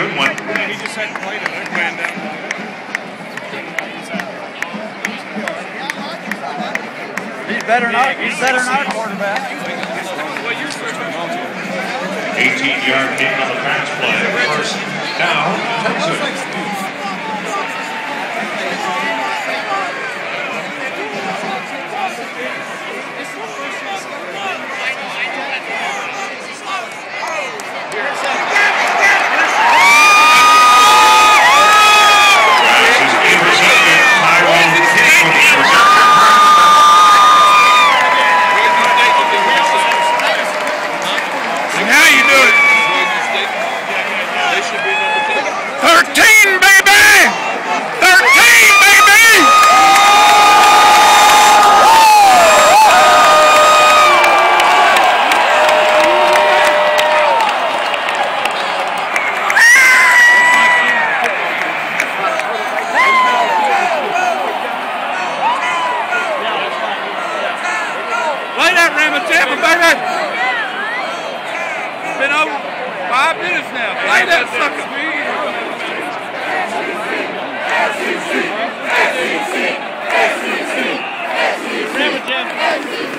good one. He just hadn't played it. They're playing down. He's better than our quarterback. 18-yard gain on the pass play. First down, Texas. How you do it? 13, baby! 13, baby! Play that Ramon Tampa, baby! Been over 5 minutes now. Play that sucker. SEC.